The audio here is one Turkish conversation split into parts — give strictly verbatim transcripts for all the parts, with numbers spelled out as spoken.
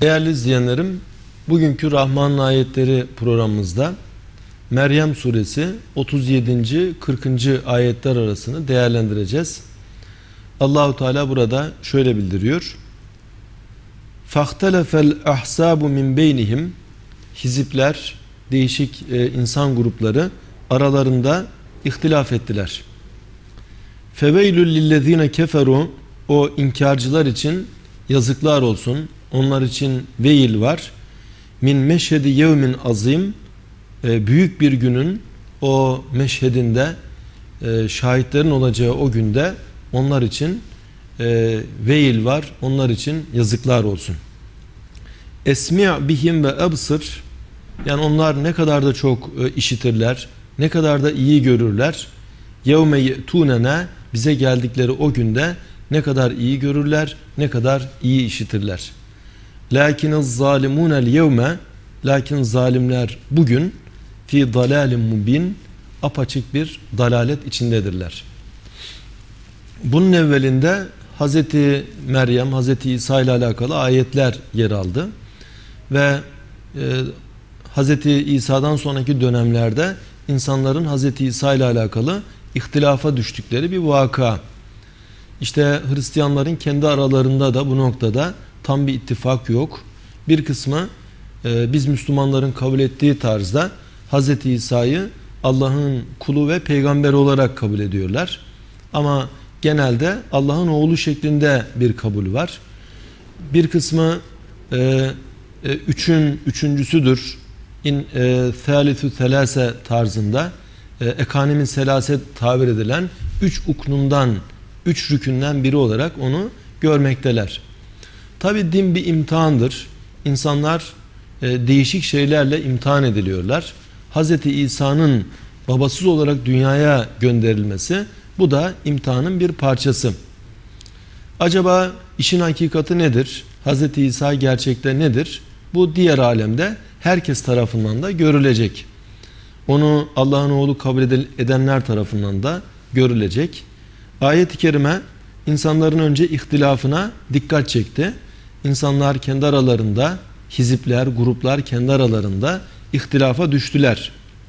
Değerli izleyenlerim, bugünkü Rahman'ın ayetleri programımızda Meryem suresi otuz yedinci kırkıncı ayetler arasını değerlendireceğiz. Allahu Teala burada şöyle bildiriyor: "Fahtelefel ahsabu min beynihim." Hizipler, değişik e, insan grupları aralarında ihtilaf ettiler. "Feveylül lillezine keferu." O inkarcılar için yazıklar olsun. Onlar için veil var. "Min meşhedi yevmin azim." Büyük bir günün o meşhedinde, şahitlerin olacağı o günde onlar için veil var. Onlar için yazıklar olsun. "Esmi' bihim ve ebsir." Yani onlar ne kadar da çok işitirler, ne kadar da iyi görürler. "Yevme ye'tunena." Bize geldikleri o günde ne kadar iyi görürler, ne kadar iyi işitirler. "Lakiniz zalimunel yevme." Lakin zalimler bugün fi dalalim mubin, apaçık bir dalalet içindedirler. Bunun evvelinde Hazreti Meryem, Hazreti İsa ile alakalı ayetler yer aldı ve e, Hazreti İsa'dan sonraki dönemlerde insanların Hazreti İsa ile alakalı ihtilafa düştükleri bir vaka. İşte Hristiyanların kendi aralarında da bu noktada tam bir ittifak yok. Bir kısmı e, biz Müslümanların kabul ettiği tarzda Hazreti İsa'yı Allah'ın kulu ve peygamberi olarak kabul ediyorlar. Ama genelde Allah'ın oğlu şeklinde bir kabul var. Bir kısmı e, e, üçün üçüncüsüdür. İn e, thalithu thelase tarzında e, ekanimin selaset tabir edilen üç uknundan, üç rükünden biri olarak onu görmekteler. Tabi din bir imtihandır. İnsanlar e, değişik şeylerle imtihan ediliyorlar. Hazreti İsa'nın babasız olarak dünyaya gönderilmesi, bu da imtihanın bir parçası. Acaba işin hakikati nedir? Hazreti İsa gerçekte nedir? Bu diğer alemde herkes tarafından da görülecek. Onu Allah'ın oğlu kabul edenler tarafından da görülecek. Ayet-i kerime insanların önce ihtilafına dikkat çekti. İnsanlar kendi aralarında, hizipler, gruplar kendi aralarında ihtilafa düştüler.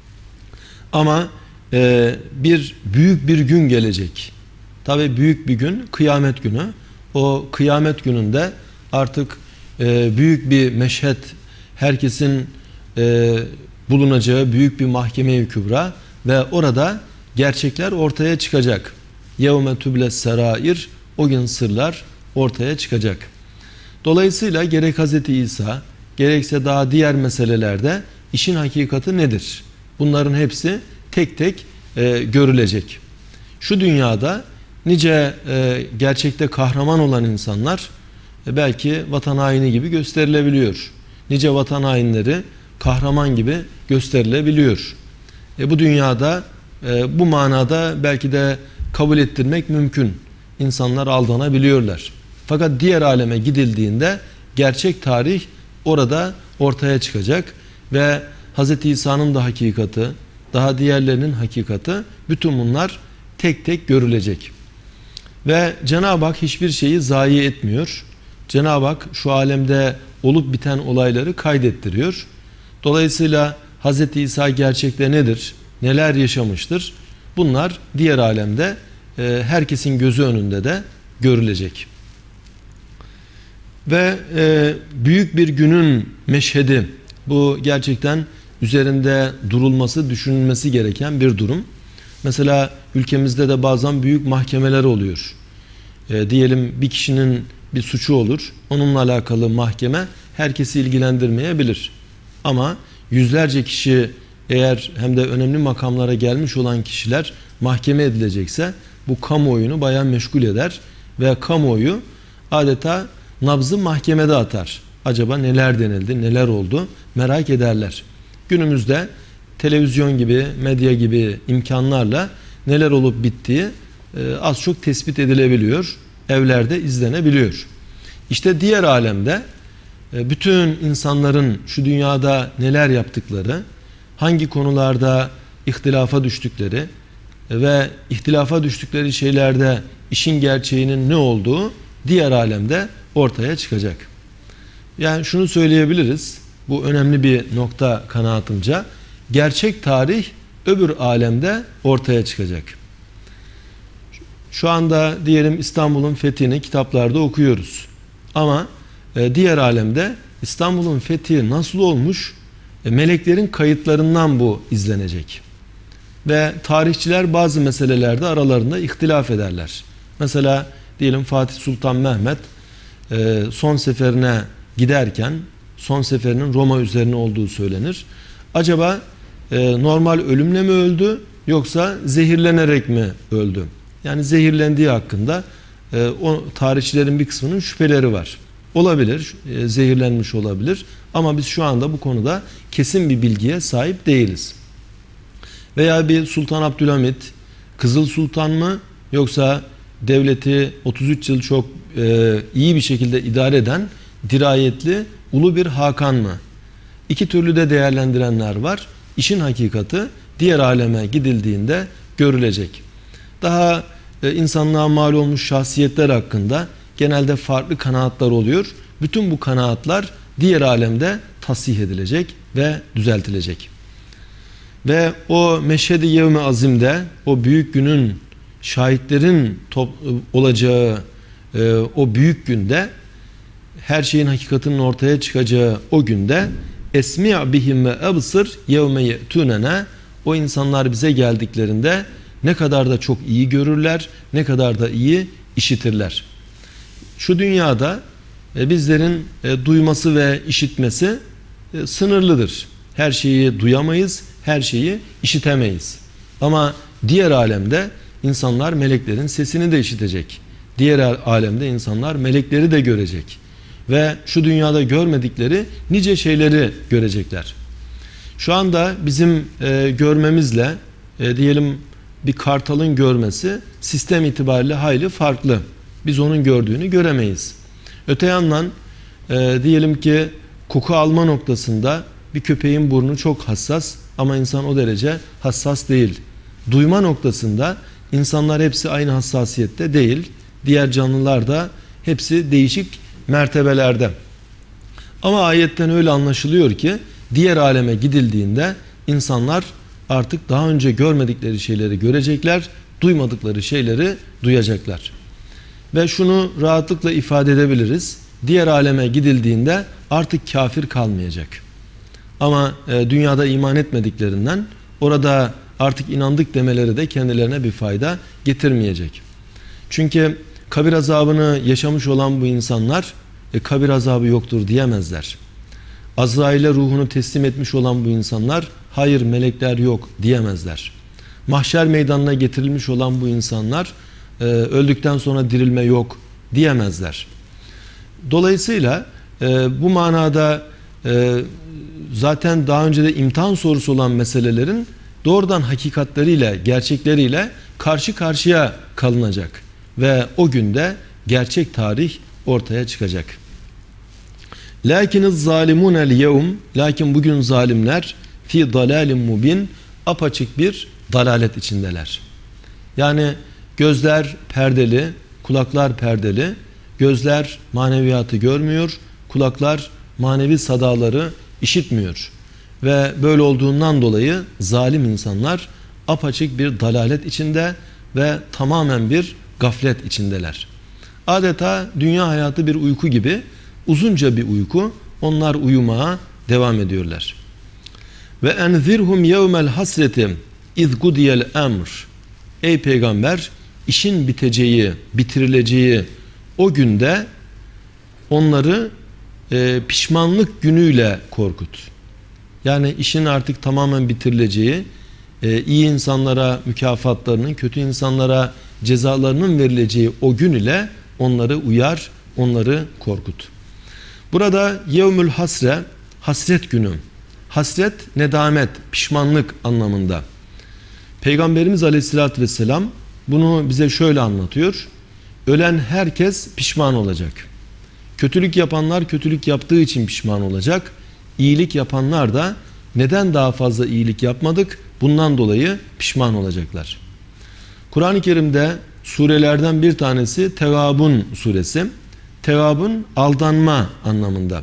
Ama e, bir büyük bir gün gelecek. Tabi büyük bir gün kıyamet günü. O kıyamet gününde artık e, büyük bir meşhed, herkesin e, bulunacağı büyük bir mahkeme-i kübra ve orada gerçekler ortaya çıkacak. "Yevme tüble serair." O gün sırlar ortaya çıkacak. Dolayısıyla gerek Hazreti İsa, gerekse daha diğer meselelerde işin hakikati nedir? Bunların hepsi tek tek e, görülecek. Şu dünyada nice e, gerçekte kahraman olan insanlar e, belki vatan haini gibi gösterilebiliyor. Nice vatan hainleri kahraman gibi gösterilebiliyor. E, bu dünyada e, bu manada belki de kabul ettirmek mümkün. İnsanlar aldanabiliyorlar. Fakat diğer aleme gidildiğinde gerçek tarih orada ortaya çıkacak ve Hz. İsa'nın da hakikati, daha diğerlerinin hakikati, bütün bunlar tek tek görülecek. Ve Cenab-ı Hak hiçbir şeyi zayi etmiyor. Cenab-ı Hak şu alemde olup biten olayları kaydettiriyor. Dolayısıyla Hz. İsa gerçekte nedir? Neler yaşamıştır? Bunlar diğer alemde e, herkesin gözü önünde de görülecek. Ve e, büyük bir günün meşhedi, bu gerçekten üzerinde durulması, düşünülmesi gereken bir durum. Mesela ülkemizde de bazen büyük mahkemeler oluyor. E, diyelim bir kişinin bir suçu olur, onunla alakalı mahkeme herkesi ilgilendirmeyebilir. Ama yüzlerce kişi, eğer hem de önemli makamlara gelmiş olan kişiler mahkeme edilecekse, bu kamuoyunu bayağı meşgul eder ve kamuoyu adeta nabzı mahkemede atar. Acaba neler denildi, neler oldu merak ederler. Günümüzde televizyon gibi, medya gibi imkanlarla neler olup bittiği az çok tespit edilebiliyor. Evlerde izlenebiliyor. İşte diğer alemde bütün insanların şu dünyada neler yaptıkları, hangi konularda ihtilafa düştükleri ve ihtilafa düştükleri şeylerde işin gerçeğinin ne olduğu diğer alemde ortaya çıkacak. Yani şunu söyleyebiliriz. Bu önemli bir nokta kanaatimce. Gerçek tarih öbür alemde ortaya çıkacak. Şu anda diyelim İstanbul'un fethini kitaplarda okuyoruz. Ama e, diğer alemde İstanbul'un fethi nasıl olmuş? E, meleklerin kayıtlarından bu izlenecek. Ve tarihçiler bazı meselelerde aralarında ihtilaf ederler. Mesela diyelim Fatih Sultan Mehmet e, son seferine giderken son seferinin Roma üzerine olduğu söylenir. Acaba e, normal ölümle mi öldü yoksa zehirlenerek mi öldü? Yani zehirlendiği hakkında e, o tarihçilerin bir kısmının şüpheleri var. Olabilir, e, zehirlenmiş olabilir ama biz şu anda bu konuda kesin bir bilgiye sahip değiliz. Veya bir Sultan Abdülhamit Kızıl Sultan mı yoksa devleti otuz üç yıl çok e, iyi bir şekilde idare eden dirayetli ulu bir Hakan mı? İki türlü de değerlendirenler var. İşin hakikati diğer aleme gidildiğinde görülecek. Daha e, insanlığa mal olmuş şahsiyetler hakkında genelde farklı kanaatler oluyor. Bütün bu kanaatler diğer alemde tasih edilecek ve düzeltilecek. Ve o meşhedi yevmi azimde, o büyük günün şahitlerin top, olacağı e, o büyük günde, her şeyin hakikatinin ortaya çıkacağı o günde esmi' bihim ve ebsir yevme ye'tunena, o insanlar bize geldiklerinde ne kadar da çok iyi görürler, ne kadar da iyi işitirler. Şu dünyada e, bizlerin e, duyması ve işitmesi e, sınırlıdır. Her şeyi duyamayız, her şeyi işitemeyiz. Ama diğer alemde insanlar meleklerin sesini de işitecek. Diğer alemde insanlar melekleri de görecek. Ve şu dünyada görmedikleri nice şeyleri görecekler. Şu anda bizim e, görmemizle e, diyelim bir kartalın görmesi sistem itibariyle hayli farklı. Biz onun gördüğünü göremeyiz. Öte yandan e, diyelim ki koku alma noktasında bir köpeğin burnu çok hassas ama insan o derece hassas değil. Duyma noktasında insanlar hepsi aynı hassasiyette değil. Diğer canlılar da hepsi değişik mertebelerde. Ama ayetten öyle anlaşılıyor ki diğer aleme gidildiğinde insanlar artık daha önce görmedikleri şeyleri görecekler, duymadıkları şeyleri duyacaklar. Ve şunu rahatlıkla ifade edebiliriz. Diğer aleme gidildiğinde artık kafir kalmayacak. Ama e, dünyada iman etmediklerinden orada artık inandık demeleri de kendilerine bir fayda getirmeyecek. Çünkü kabir azabını yaşamış olan bu insanlar e, kabir azabı yoktur diyemezler. Azrail'e ruhunu teslim etmiş olan bu insanlar hayır melekler yok diyemezler. Mahşer meydanına getirilmiş olan bu insanlar e, öldükten sonra dirilme yok diyemezler. Dolayısıyla e, bu manada e, zaten daha önce de imtihan sorusu olan meselelerin doğrudan hakikatleriyle, gerçekleriyle karşı karşıya kalınacak. Ve o günde gerçek tarih ortaya çıkacak. Lakiniz zalimunel yevm, lakin bugün zalimler fi dalalin mubin, apaçık bir dalalet içindeler. Yani gözler perdeli, kulaklar perdeli, gözler maneviyatı görmüyor, kulaklar manevi sadaları işitmiyor. Ve böyle olduğundan dolayı zalim insanlar apaçık bir dalalet içinde ve tamamen bir gaflet içindeler. Adeta dünya hayatı bir uyku gibi, uzunca bir uyku, onlar uyumaya devam ediyorlar. Ve enzirhum yevmel hasreti iz gudiyel emr. Ey peygamber, işin biteceği, bitirileceği o günde onları e, pişmanlık günüyle korkut. Yani işin artık tamamen bitirileceği, e, iyi insanlara mükafatlarının, kötü insanlara cezalarının verileceği o gün ile onları uyar, onları korkut. Burada yevmül hasre, hasret günü. Hasret, nedamet, pişmanlık anlamında. Peygamberimiz Aleyhisselatü Vesselam bunu bize şöyle anlatıyor. Ölen herkes pişman olacak. Kötülük yapanlar kötülük yaptığı için pişman olacak. İyilik yapanlar da neden daha fazla iyilik yapmadık? Bundan dolayı pişman olacaklar. Kur'an-ı Kerim'de surelerden bir tanesi Tevabun suresi. Tevabun aldanma anlamında.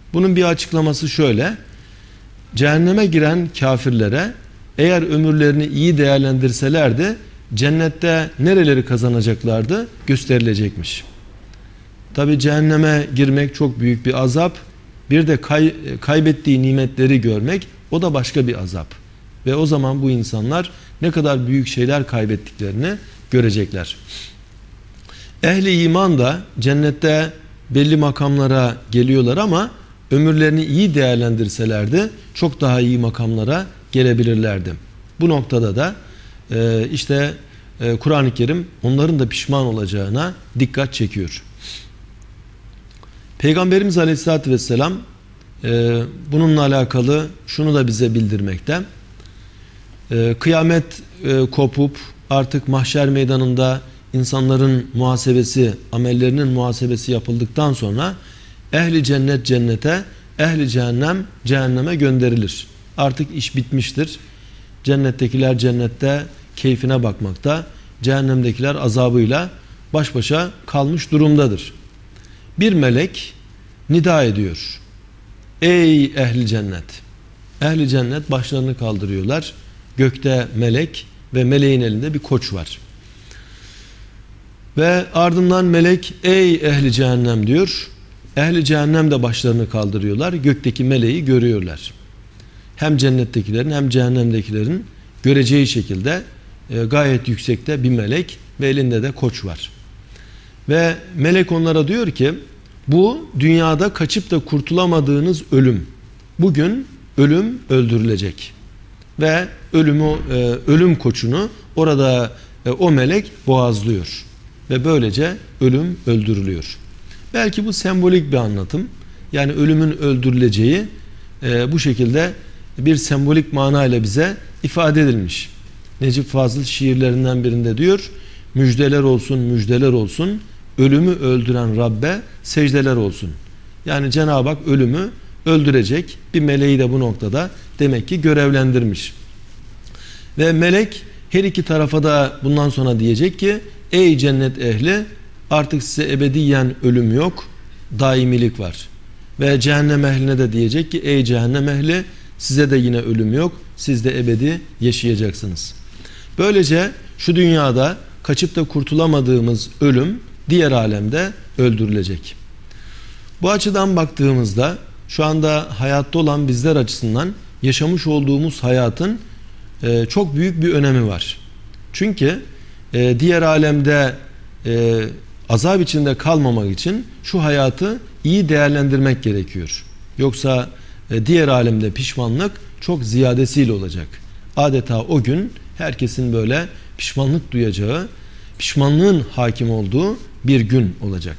Bunun bir açıklaması şöyle: cehenneme giren kafirlere eğer ömürlerini iyi değerlendirselerdi cennette nereleri kazanacaklardı gösterilecekmiş. Tabi cehenneme girmek çok büyük bir azap. Bir de kay, kaybettiği nimetleri görmek, o da başka bir azap. Ve o zaman bu insanlar ne kadar büyük şeyler kaybettiklerini görecekler. Ehli iman da cennette belli makamlara geliyorlar ama ömürlerini iyi değerlendirselerdi çok daha iyi makamlara gelebilirlerdi. Bu noktada da e, işte e, Kur'an-ı Kerim onların da pişman olacağına dikkat çekiyor. Peygamberimiz Aleyhisselatü Vesselam e, bununla alakalı şunu da bize bildirmekte. E, kıyamet e, kopup artık mahşer meydanında insanların muhasebesi, amellerinin muhasebesi yapıldıktan sonra ehli cennet cennete, ehli cehennem cehenneme gönderilir. Artık iş bitmiştir. Cennettekiler cennette keyfine bakmakta, cehennemdekiler azabıyla baş başa kalmış durumdadır. Bir melek nida ediyor: ey ehli cennet! Ehli cennet başlarını kaldırıyorlar. Gökte melek ve meleğin elinde bir koç var. Ve ardından melek ey ehli cehennem diyor. Ehli cehennem de başlarını kaldırıyorlar. Gökteki meleği görüyorlar. Hem cennettekilerin hem cehennemdekilerin göreceği şekilde e, gayet yüksekte bir melek ve elinde de koç var. Ve melek onlara diyor ki bu dünyada kaçıp da kurtulamadığınız ölüm. Bugün ölüm öldürülecek. Ve ölümü, e, ölüm koçunu orada e, o melek boğazlıyor. Ve böylece ölüm öldürülüyor. Belki bu sembolik bir anlatım. Yani ölümün öldürüleceği e, bu şekilde bir sembolik manayla bize ifade edilmiş. Necip Fazıl şiirlerinden birinde diyor: müjdeler olsun, müjdeler olsun, ölümü öldüren Rabbe secdeler olsun. Yani Cenab-ı Hak ölümü öldürecek bir meleği de bu noktada demek ki görevlendirmiş. Ve melek her iki tarafa da bundan sonra diyecek ki ey cennet ehli, artık size ebediyen ölüm yok, daimilik var. Ve cehennem ehline de diyecek ki ey cehennem ehli, size de yine ölüm yok, siz de ebedi yaşayacaksınız. Böylece şu dünyada kaçıp da kurtulamadığımız ölüm diğer alemde öldürülecek. Bu açıdan baktığımızda şu anda hayatta olan bizler açısından yaşamış olduğumuz hayatın e, çok büyük bir önemi var. Çünkü e, diğer alemde e, azap içinde kalmamak için şu hayatı iyi değerlendirmek gerekiyor. Yoksa e, diğer alemde pişmanlık çok ziyadesiyle olacak. Adeta o gün herkesin böyle pişmanlık duyacağı, pişmanlığın hakim olduğu bir gün olacak.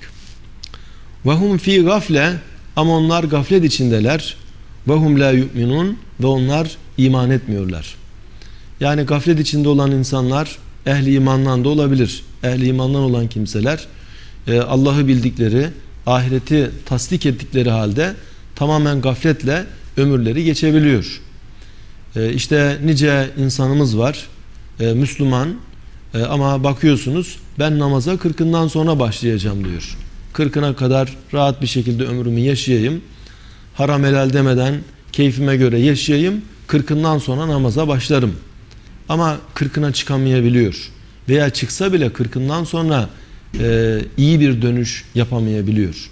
وَهُمْ ف۪ي gafle, ama onlar gaflet içindeler. وَهُمْ لَا يُؤْمِنُونَ, ve onlar iman etmiyorlar. Yani gaflet içinde olan insanlar ehli imandan da olabilir. Ehli imandan olan kimseler Allah'ı bildikleri, ahireti tasdik ettikleri halde tamamen gafletle ömürleri geçebiliyor. İşte nice insanımız var, Müslüman, ama bakıyorsunuz ben namaza kırkından sonra başlayacağım diyor. Kırkına kadar rahat bir şekilde ömrümü yaşayayım, haram helal demeden keyfime göre yaşayayım, kırkından sonra namaza başlarım. Ama kırkına çıkamayabiliyor. Veya çıksa bile kırkından sonra e, iyi bir dönüş yapamayabiliyor.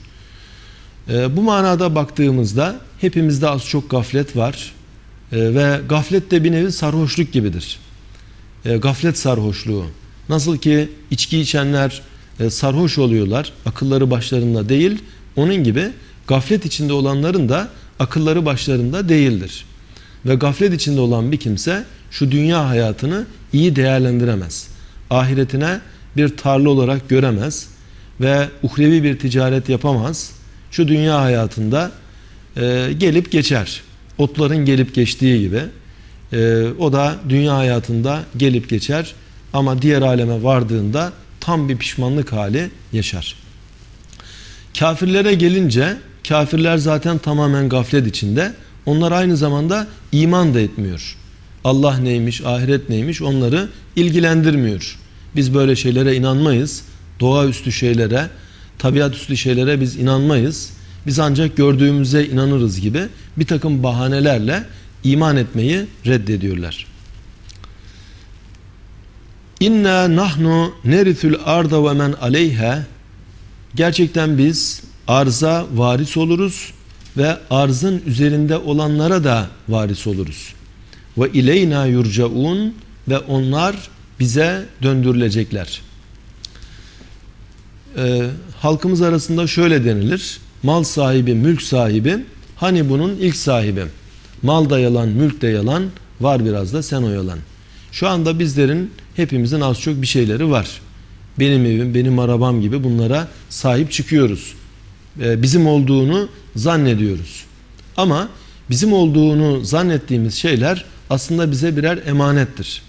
E, bu manada baktığımızda hepimizde az çok gaflet var. E, ve gaflet de bir nevi sarhoşluk gibidir. E, gaflet sarhoşluğu. Nasıl ki içki içenler e, sarhoş oluyorlar, akılları başlarında değil, onun gibi gaflet içinde olanların da akılları başlarında değildir. Ve gaflet içinde olan bir kimse şu dünya hayatını iyi değerlendiremez. Ahiretine bir tarla olarak göremez ve uhrevi bir ticaret yapamaz. Şu dünya hayatında e, gelip geçer. Otların gelip geçtiği gibi e, o da dünya hayatında gelip geçer ama diğer aleme vardığında tam bir pişmanlık hali yaşar. Kafirlere gelince, kafirler zaten tamamen gaflet içinde. Onlar aynı zamanda iman da etmiyor. Allah neymiş, ahiret neymiş onları ilgilendirmiyor. Biz böyle şeylere inanmayız. Doğaüstü şeylere, tabiatüstü şeylere biz inanmayız. biz ancak gördüğümüze inanırız gibi bir takım bahanelerle iman etmeyi reddediyorlar. İnna nahnu nerithul arda ve men aleyha. Gerçekten biz arza varis oluruz ve arzın üzerinde olanlara da varis oluruz. Ve ileyna yurcaun, ve onlar bize döndürülecekler. Ee, halkımız arasında şöyle denilir: mal sahibi, mülk sahibi, hani bunun ilk sahibi. Mal da yalan, mülk de yalan, var biraz da sen oyalan. Şu anda bizlerin, hepimizin az çok bir şeyleri var. Benim evim, benim arabam gibi bunlara sahip çıkıyoruz. Ee, bizim olduğunu zannediyoruz. Ama bizim olduğunu zannettiğimiz şeyler aslında bize birer emanettir.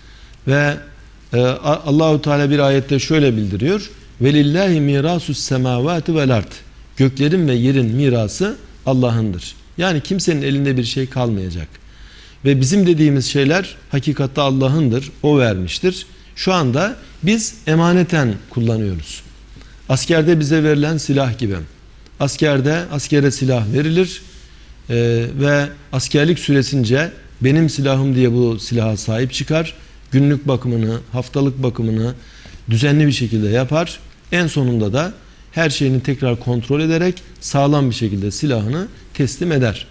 Ve e, Allahu Teala bir ayette şöyle bildiriyor: "Velillahi mirasus semavati vel ard." Göklerin ve yerin mirası Allah'ındır. Yani kimsenin elinde bir şey kalmayacak. Ve bizim dediğimiz şeyler hakikatte Allah'ındır. O vermiştir. Şu anda biz emaneten kullanıyoruz. Askerde bize verilen silah gibi. Askerde askere silah verilir e, ve askerlik süresince benim silahım diye bu silaha sahip çıkar. Günlük bakımını, haftalık bakımını düzenli bir şekilde yapar. En sonunda da her şeyini tekrar kontrol ederek sağlam bir şekilde silahını teslim eder.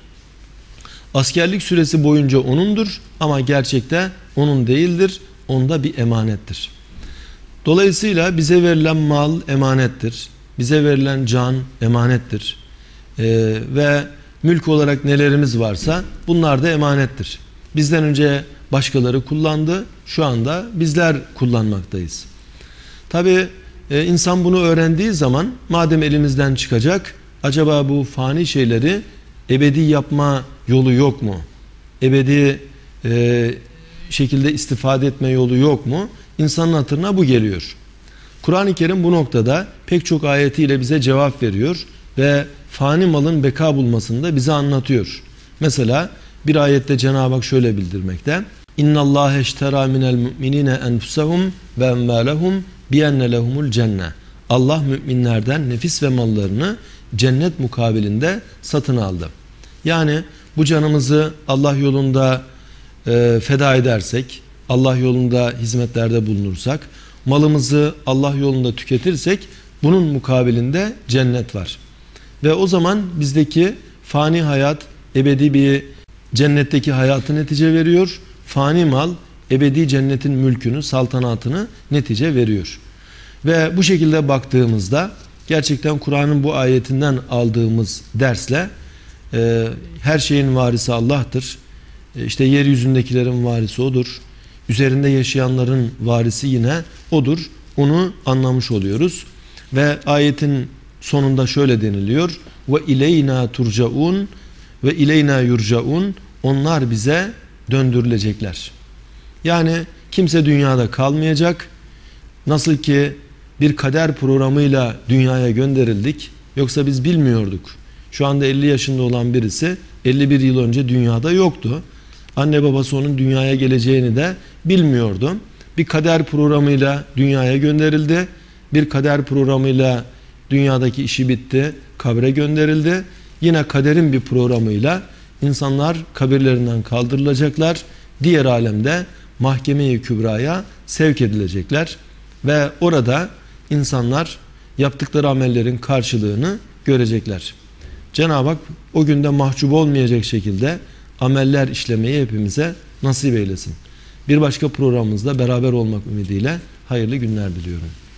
Askerlik süresi boyunca onundur ama gerçekte onun değildir. Onda bir emanettir. Dolayısıyla bize verilen mal emanettir. Bize verilen can emanettir. Ee, ve mülk olarak nelerimiz varsa bunlar da emanettir. Bizden önce başkaları kullandı. Şu anda bizler kullanmaktayız. Tabi e, insan bunu öğrendiği zaman, madem elimizden çıkacak, acaba bu fani şeyleri ebedi yapma yolu yok mu? Ebedi e, şekilde istifade etme yolu yok mu? İnsanın hatırına bu geliyor. Kur'an-ı Kerim bu noktada pek çok ayetiyle bize cevap veriyor ve fani malın beka bulmasını da bize anlatıyor. Mesela bir ayette Cenab-ı Hak şöyle bildirmekte: İnna Allah eştera minel mu'minine enfusahum ve emvalahum biyenne lehumul cenne. Allah müminlerden nefis ve mallarını cennet mukabilinde satın aldı. Yani bu canımızı Allah yolunda e, feda edersek, Allah yolunda hizmetlerde bulunursak, malımızı Allah yolunda tüketirsek, bunun mukabilinde cennet var. Ve o zaman bizdeki fani hayat ebedi bir cennetteki hayatı netice veriyor. Fani mal ebedi cennetin mülkünü, saltanatını netice veriyor. Ve bu şekilde baktığımızda gerçekten Kur'an'ın bu ayetinden aldığımız dersle e, her şeyin varisi Allah'tır. E, işte yeryüzündekilerin varisi O'dur. Üzerinde yaşayanların varisi yine O'dur. Onu anlamış oluyoruz. Ve ayetin sonunda şöyle deniliyor: ve ileyna turcaun ve ileyna yurcaun. Onlar bize döndürülecekler. Yani kimse dünyada kalmayacak. Nasıl ki bir kader programıyla dünyaya gönderildik. Yoksa biz bilmiyorduk. Şu anda elli yaşında olan birisi elli bir yıl önce dünyada yoktu. Anne babası onun dünyaya geleceğini de bilmiyordu. Bir kader programıyla dünyaya gönderildi. Bir kader programıyla dünyadaki işi bitti, kabre gönderildi. Yine kaderin bir programıyla insanlar kabirlerinden kaldırılacaklar. Diğer alemde mahkeme-i kübraya sevk edilecekler. Ve orada insanlar yaptıkları amellerin karşılığını görecekler. Cenab-ı Hak o günde mahcup olmayacak şekilde ameller işlemeyi hepimize nasip eylesin. Bir başka programımızda beraber olmak ümidiyle hayırlı günler diliyorum.